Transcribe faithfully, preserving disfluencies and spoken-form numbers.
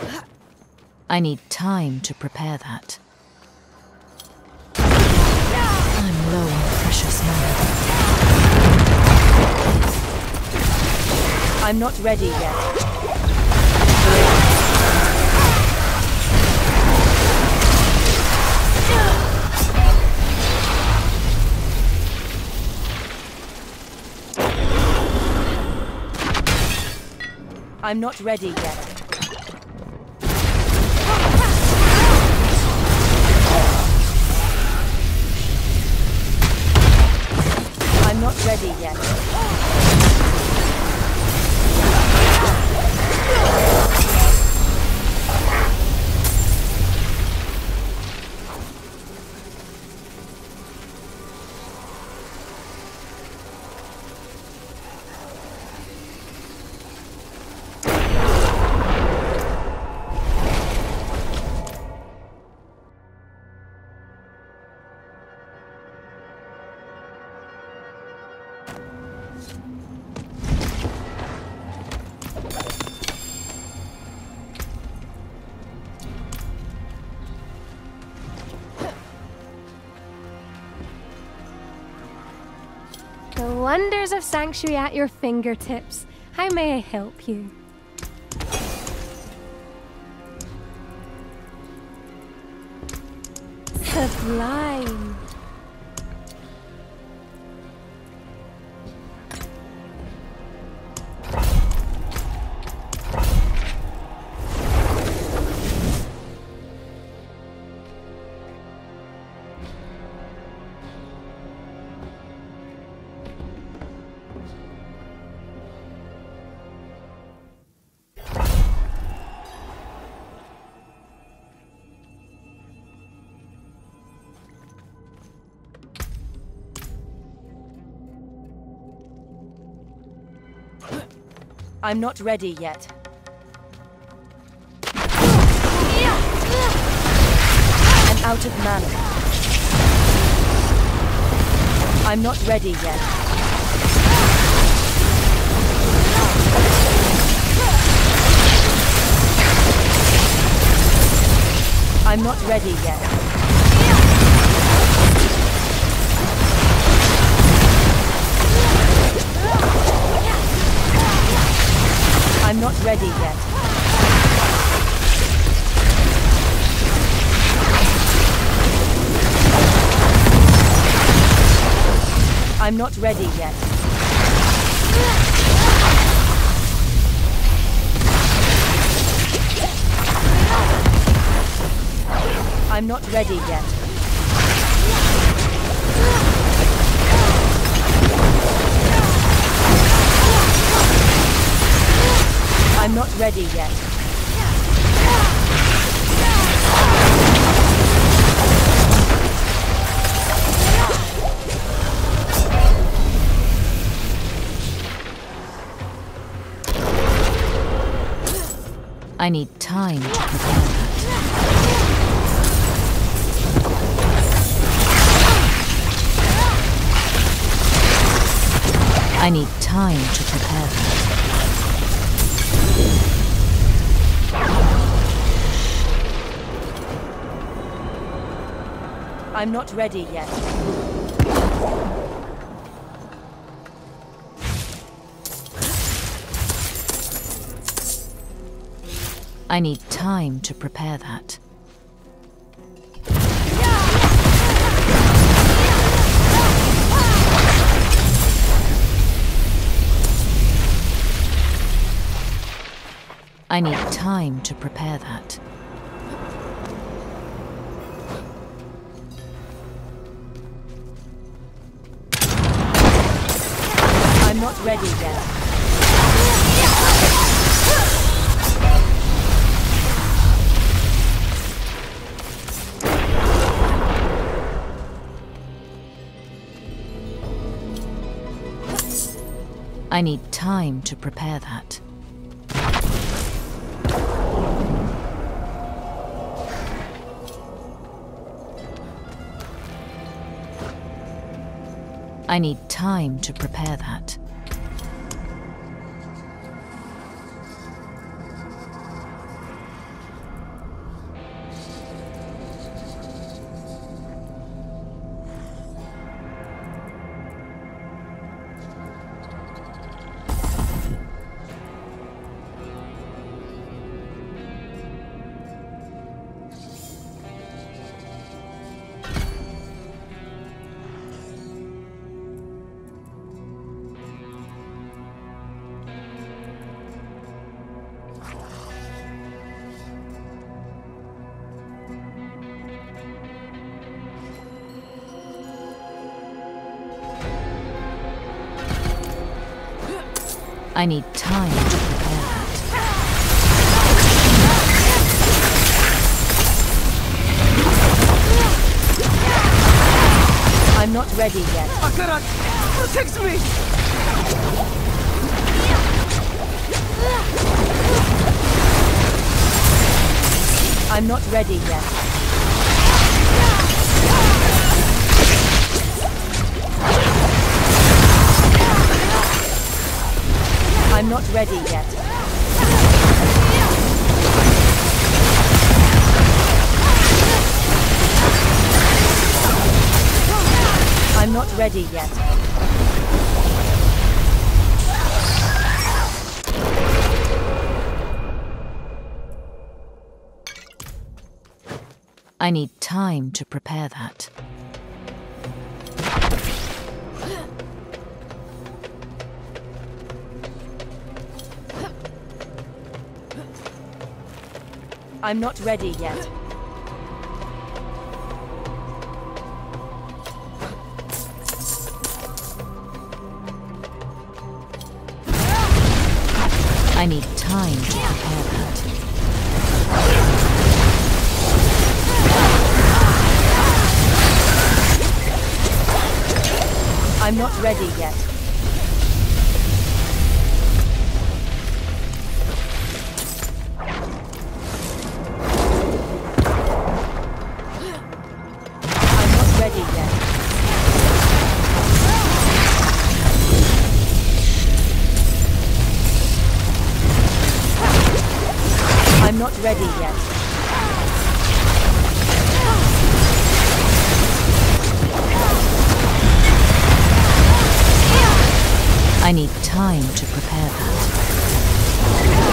I need time to prepare that. I'm low on precious mana. I'm not ready yet. I'm not ready yet. I'm not ready yet. The wonders of Sanctuary at your fingertips. How may I help you? Sublime. I'm not ready yet. I'm out of mana. I'm not ready yet. I'm not ready yet. I'm not ready yet. I'm not ready yet. I'm not ready yet. I'm not ready yet. I need time to prepare that. I need time to prepare that. I'm not ready yet. I need time to prepare that. I need time to prepare that. I'm not ready yet. I need time to prepare that. I need time to prepare that. I need time to prepare that. I'm not ready yet. Akarat, protect me! I'm not ready yet. I'm not ready yet. I'm not ready yet. I need time to prepare that. I'm not ready yet. I need time to prepare that. I'm not ready yet. I'm not ready yet. I'm not ready yet. I need time to prepare that.